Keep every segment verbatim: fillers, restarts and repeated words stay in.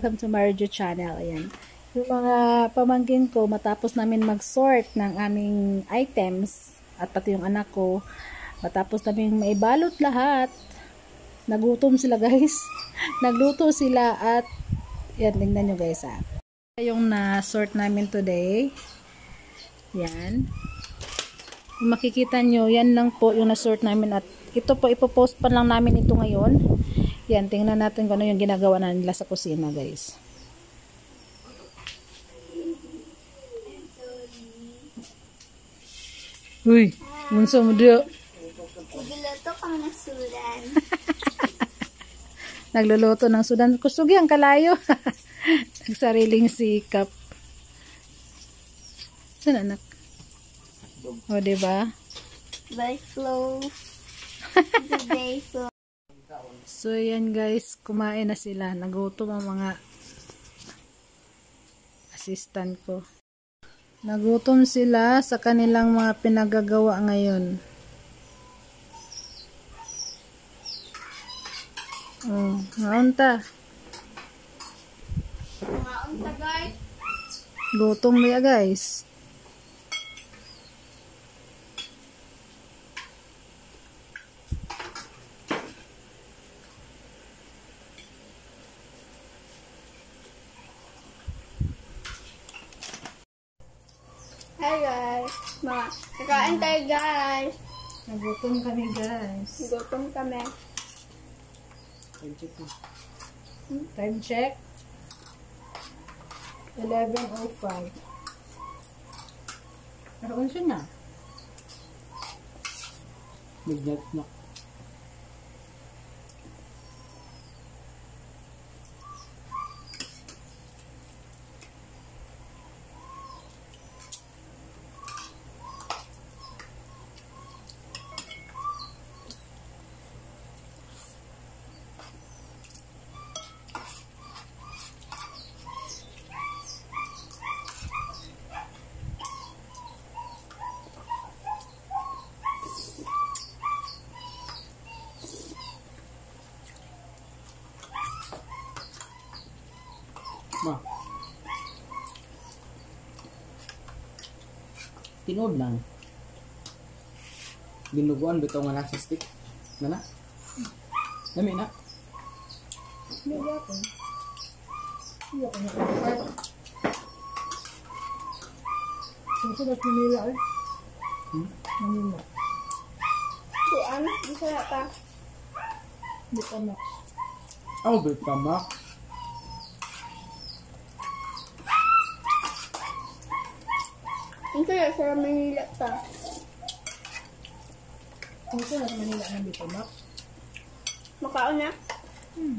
welcome to Marjo channel. Ayan. Yung mga pamangkin ko, matapos namin mag-sort ng aming items, at pati yung anak ko, matapos namin maibalot lahat, nagutom sila guys. Nagluto sila at, yan, tingnan nyo guys ha. Yung na-sort namin today. Yan. Kung makikita nyo, yan lang po yung na-sort namin at ito po, ipopost pa lang namin ito ngayon. Yan, tingnan natin kung ano yung ginagawa na nila sa kusina, guys. Uy, munso mo diyo. Nagluluto pang ng sudan. Nagluluto ng sudan. Kusugi ang kalayo. Nagsariling sikap. Saan anak? O, diba? By flow. So yan guys, kumain na sila. Nagutom ang mga assistant ko. Nagutom sila sa kanilang mga pinagagawa ngayon. Oh, naunta. Naunta guys. Gutom na guys. Hi guys. Mga, kakain tayo guys. Nagutom kami guys. Gutom kami. Time check na. Time check. eleven oh five. Naroon siya na. Midnight na. Ma. Tinood lang. Binuguan bitaw nga nasa stick. Nana? Dami na. Hindi ako. Hindi ako nakakapag. Susunod Manila eh. Hmm? Manila. Kuan, bisa na ta. Bitamax. Oh, Bitamax. Ito yung sa Manila ta. Kung ito na sa Manila ng Bitamax. Makaon na? Hmm.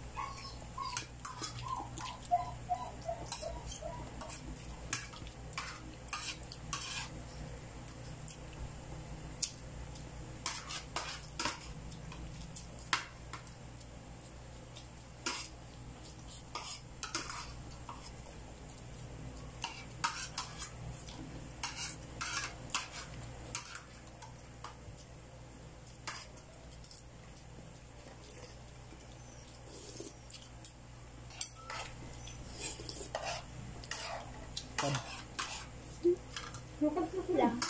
Lang.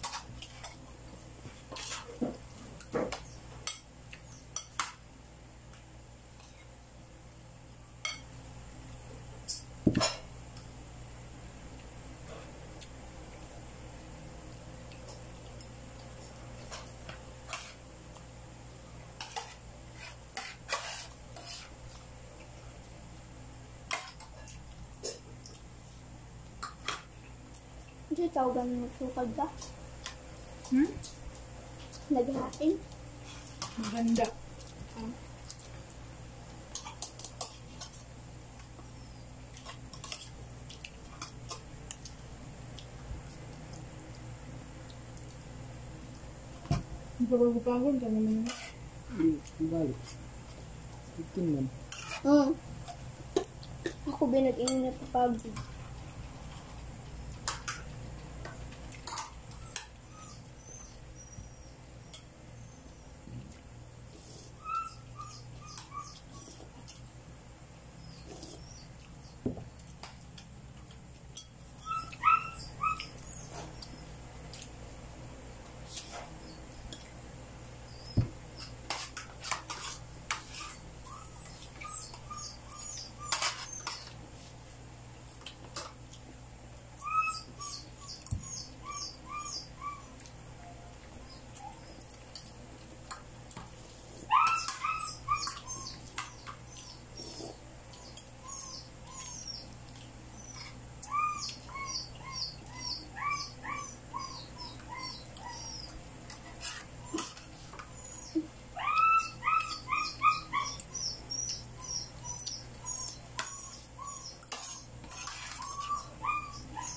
Ito tawagan mo sukad ba? Hmm? Naghain? Maganda. Ah. Hindi pa bagupagod ka naman. Hindi, balik. Itin man. Hmm. Ako binag-ingat pa pagod.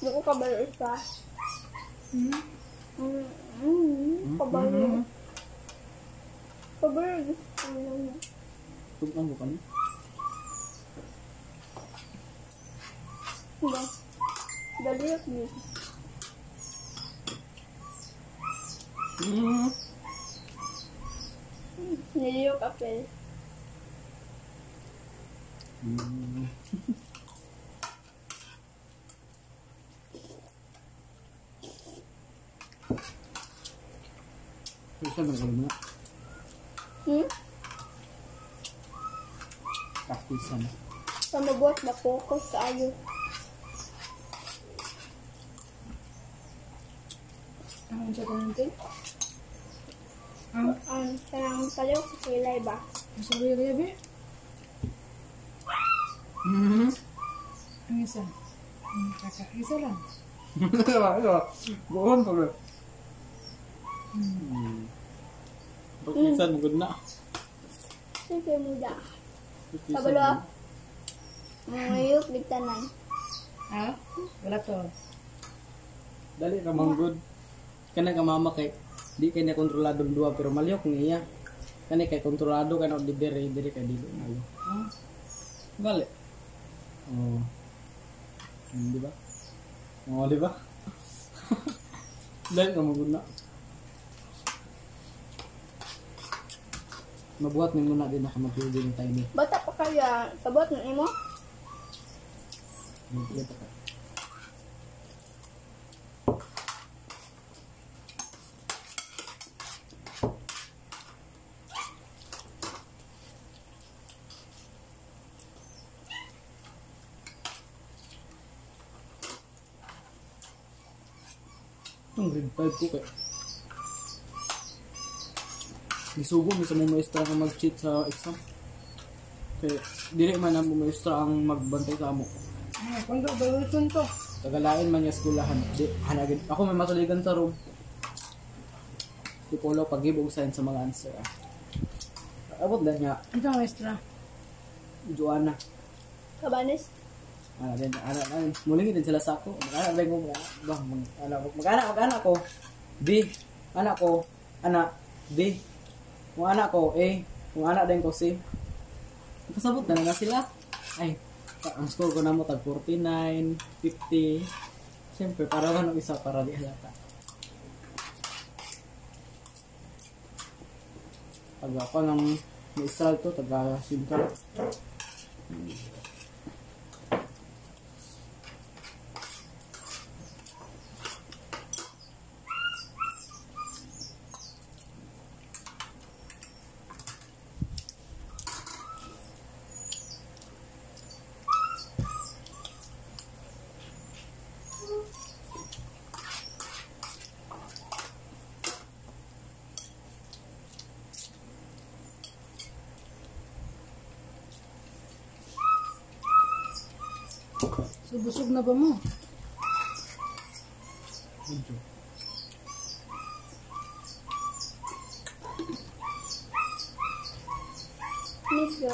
Hindi ko kabalo isa. Hmm? Mm, mm, kabalo. Kabalo gusto ko lang. Tugtang ko kami. Diba? Dali ako dito. Mm. Niliyo kapel. Mm. Saan ba naman na? Hmm? Kaktisan. Sa mabuhat na focus sa ayo. Ang sa kanante? Ang um, sarang palayo sa kilay ba? Ang sabi kaya be? Mm-hmm. Ang isa. Ang kaka. Isa lang. Ito. Buon pa ba? Hmm. Kaktisan, magod na. Sige muda. Kaktisan. Kabalo. Ngayok ligtanan. Ha? Wala to. Dali ka manggod. Kana ka mama kay di kay na kontrolado duwa pero maliyok niya. Kani kay kontrolado kana di dere dere kay dilo malo. Ah. Bale. Oh. Hmm, di ba? Oh, di ba? Dali ka maguna. Mabuhat mo muna din nakamaglubi ng tayo ni. Bata pa kaya sabot ng imo? Hindi pa ka. Itong grade five ko kaya. Isugo mi sa mga maestra nga mag-cheat sa exam. Kaya dili man ang mga maestra ang magbantay sa amo. Ah, kung do evaluation to. Tagalain man niya skulahan. Di, hanagin. Ako may masuligan sa room. Di polo pag-give og sign sa mga answer. Ah. Abot na niya. Ito ang extra. Joanna. Kabanis? Ano din, ano, ano, muling din sila sa ako. Mag-anak din ko, ba, mag, ano, mag-anak, mag-anak ko. B, anak ko, anak, B. Kung anak ko, A. Kung anak din ko, C. Kasabot na na sila. Ay, ang score ko na mo tag forty-nine, fifty. Siyempre, para man isa para di halata. Pag ako ng maestral to, taga-simka. So, busog na ba mo? Medyo. Medyo.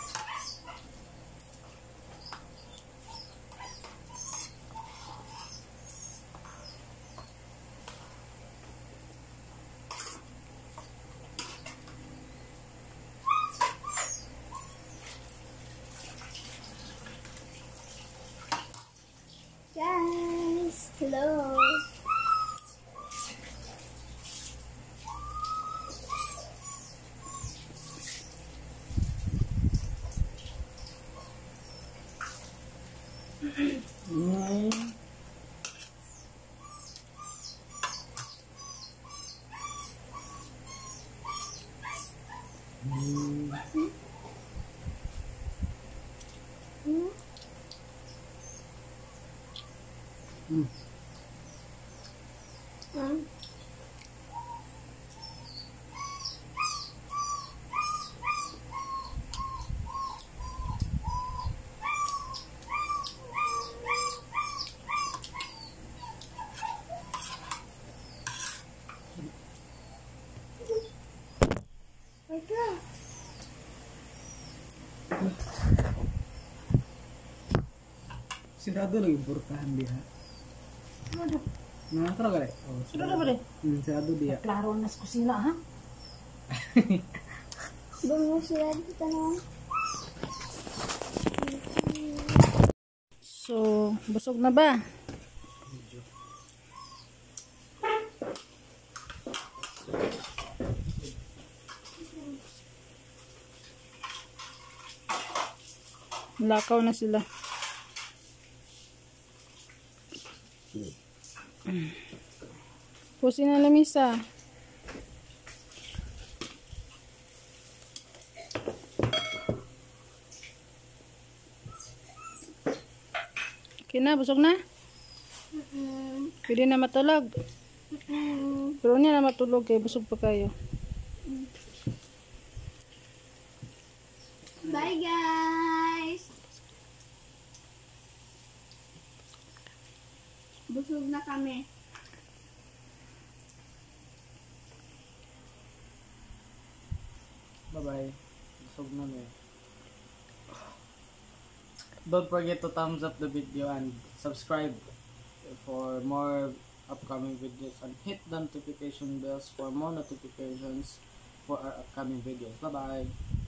Guys, hello. Mm. Mm. Hmm? Mm. Hmm? My God. Sigurado lang yung portahan diha. Ano? Nah, tara gale. Oh, Sudah na ba rin? Hmm, sarado dia. Klaro na sa kusina, ha? Doon mo sila dito na. So, busog na ba? Lakaw na sila. Pusin na lamisa. Okay na, busog na? Mm-mm. Pwede na matulog. Mm-mm. Pero niya na matulog kay busog pa kayo. Bye guys! Busog na kami. Bye-bye. Busog na mi. Don't forget to thumbs up the video and subscribe for more upcoming videos and hit the notification bells for more notifications for our upcoming videos. Bye-bye.